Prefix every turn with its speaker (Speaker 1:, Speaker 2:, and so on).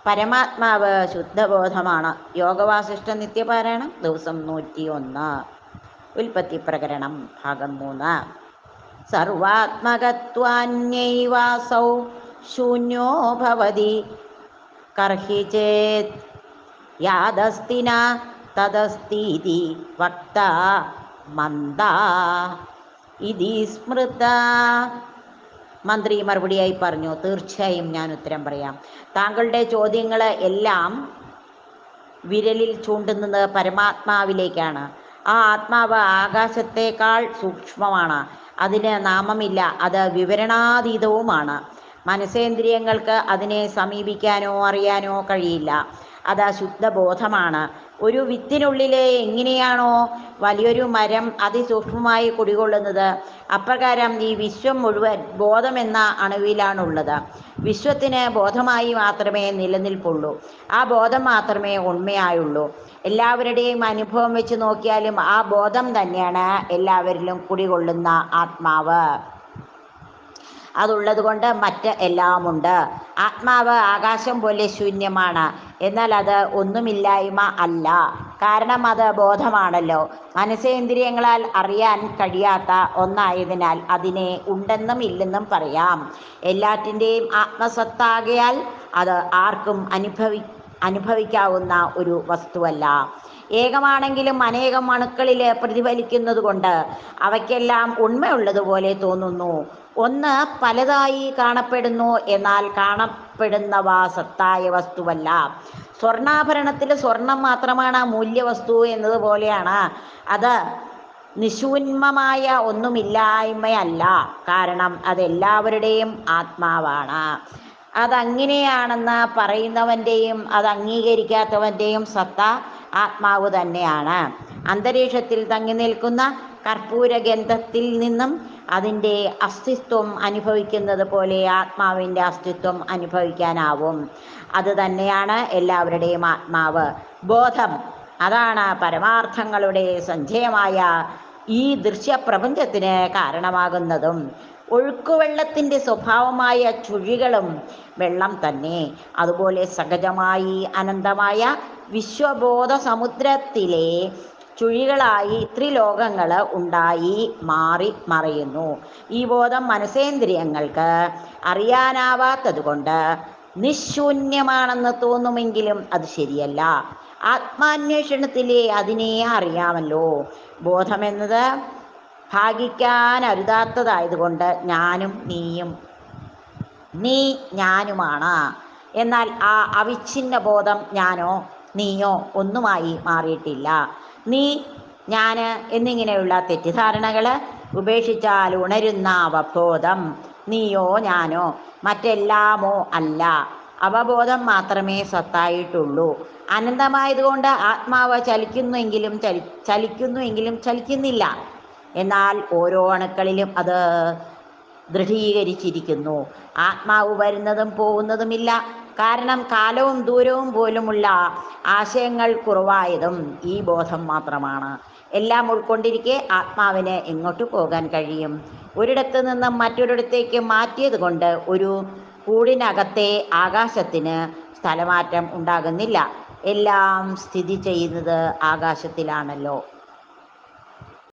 Speaker 1: പരമാത്മാവ് ശുദ്ധബോധമാണ്. യോഗവാസിഷ്ഠ നിത്യപാരായണം ദിവസം 101. ഉൽപ്പത്തി പ്രകരണം ഭാഗം 3. സർവാത്മകത്വാന്യൈവാസൗ ശൂന്യോ ഭവതി കർഹി ചേത് യാദസ്തിന തദസ്തീതി വക്ത മന്ദ ഇതി സ്മൃത. മന്ത്രി മറുപടിയായി പറഞ്ഞു, തീർച്ചയായും ഞാൻ ഉത്തരം പറയാം. താങ്കളുടെ ചോദ്യങ്ങൾ എല്ലാം വിരലിൽ ചൂണ്ടുന്നത് പരമാത്മാവിലേക്കാണ്. ആ ആത്മാവ് ആകാശത്തേക്കാൾ സൂക്ഷ്മമാണ്. അതിന് നാമമില്ല, അത് വിവരണാതീതവുമാണ്. മനസ്സേന്ദ്രിയങ്ങൾക്ക് അതിനെ സമീപിക്കാനോ അറിയാനോ കഴിയില്ല. അത് ശുദ്ധബോധമാണ്. ഒരു വിത്തിനുള്ളിലെ എങ്ങനെയാണോ വലിയൊരു മരം അതിസൂക്ഷ്മമായി കുടികൊള്ളുന്നത്, അപ്രകാരം ഈ വിശ്വം മുഴുവൻ ബോധമെന്ന അണുവിലാണുള്ളത്. വിശ്വത്തിന് ബോധമായി മാത്രമേ നിലനിൽപ്പുള്ളൂ. ആ ബോധം മാത്രമേ ഉണ്മയായുള്ളൂ. എല്ലാവരുടെയും അനുഭവം വെച്ച് നോക്കിയാലും ആ ബോധം തന്നെയാണ് എല്ലാവരിലും കുടികൊള്ളുന്ന ആത്മാവ്. അതുള്ളത് കൊണ്ട് മറ്റ് എല്ലാമുണ്ട്. ആത്മാവ് ആകാശം പോലെ ശൂന്യമാണ്. എന്നാൽ അത് ഒന്നുമില്ലായ്മ അല്ല. കാരണം അത് ബോധമാണല്ലോ. മനസ്സേന്ദ്രിയങ്ങളാൽ അറിയാൻ കഴിയാത്ത ഒന്നായതിനാൽ അതിനെ ഉണ്ടെന്നും ഇല്ലെന്നും പറയാം. എല്ലാറ്റിൻ്റെയും ആത്മസത്താകയാൽ അത് ആർക്കും അനുഭവിക്കാവുന്ന ഒരു വസ്തുവല്ല. ഏകമാണെങ്കിലും അനേകം അണുക്കളിൽ പ്രതിഫലിക്കുന്നത് കൊണ്ട് അവയ്ക്കെല്ലാം ഉണ്മയുള്ളതുപോലെ തോന്നുന്നു. ഒന്ന് പലതായി കാണപ്പെടുന്നു, എന്നാൽ കാണപ്പെടുന്നവ സത്തായ വസ്തുവല്ല. സ്വർണ്ണാഭരണത്തിൽ സ്വർണം മാത്രമാണ് മൂല്യവസ്തു എന്നതുപോലെയാണ് അത് നിശൂന്മമായ ഒന്നുമില്ലായ്മയല്ല. കാരണം അതെല്ലാവരുടെയും ആത്മാവാണ്. അതങ്ങനെയാണെന്ന് പറയുന്നവൻ്റെയും അത് അംഗീകരിക്കാത്തവൻ്റെയും സത്ത ആത്മാവ് തന്നെയാണ്. അന്തരീക്ഷത്തിൽ തങ്ങി നിൽക്കുന്ന കർപ്പൂരഗന്ധത്തിൽ നിന്നും അതിൻ്റെ അസ്തിത്വം അനുഭവിക്കുന്നത് പോലെ ആത്മാവിൻ്റെ അസ്തിത്വം അനുഭവിക്കാനാവും. അത് തന്നെയാണ് എല്ലാവരുടെയും ആത്മാവ്. ബോധം, അതാണ് പരമാർത്ഥങ്ങളുടെ സഞ്ചയമായ ഈ ദൃശ്യപ്രപഞ്ചത്തിന് കാരണമാകുന്നതും. ഒഴുക്കുവെള്ളത്തിൻ്റെ സ്വഭാവമായ ചുഴികളും വെള്ളം തന്നെ. അതുപോലെ സഹജമായി അനന്തമായ വിശ്വബോധ സമുദ്രത്തിലെ ചുഴികളായി ത്രിലോകങ്ങൾ ഉണ്ടായി മാറി മറയുന്നു. ഈ ബോധം മനസ്സേന്ദ്രിയങ്ങൾക്ക് അറിയാനാവാത്തത് കൊണ്ട് നിശൂന്യമാണെന്ന് തോന്നുമെങ്കിലും അത് ശരിയല്ല. ആത്മാന്വേഷണത്തിലെ അതിനെ അറിയാമല്ലോ. ബോധമെന്നത് ഭാഗിക്കാൻ അരുതാത്തതായതുകൊണ്ട് ഞാനും നീയും, നീ ഞാനുമാണ്. എന്നാൽ ആ അവിഛിന്ന ബോധം ഞാനോ നീയോ ഒന്നുമായി മാറിയിട്ടില്ല. നീ ഞാൻ എന്നിങ്ങനെയുള്ള തെറ്റിദ്ധാരണകൾ ഉപേക്ഷിച്ചാൽ ഉണരുന്ന അവബോധം നീയോ ഞാനോ മറ്റെല്ലാമോ അല്ല. അവബോധം മാത്രമേ സത്തായിട്ടുള്ളൂ. അനന്തമായതുകൊണ്ട് ആത്മാവ് ചലിക്കുന്നുവെങ്കിലും ചലിക്കുന്നില്ല. എന്നാൽ ഓരോ അണുക്കളിലും അത് ദൃഢീകരിച്ചിരിക്കുന്നു. ആത്മാവ് വരുന്നതും പോകുന്നതുമില്ല. കാരണം കാലവും ദൂരവും പോലുമുള്ള ആശയങ്ങൾ കുറവായതും ഈ ബോധം മാത്രമാണ്. എല്ലാം ഉൾക്കൊണ്ടിരിക്കെ ആത്മാവിന് എങ്ങോട്ട് പോകാൻ കഴിയും? ഒരിടത്ത് നിന്നും മറ്റൊരിടത്തേക്ക് മാറ്റിയത് കൊണ്ട് ഒരു കൂടിനകത്തെ ആകാശത്തിന് സ്ഥലമാറ്റം ഉണ്ടാകുന്നില്ല. എല്ലാം സ്ഥിതി ചെയ്യുന്നത് ആകാശത്തിലാണല്ലോ.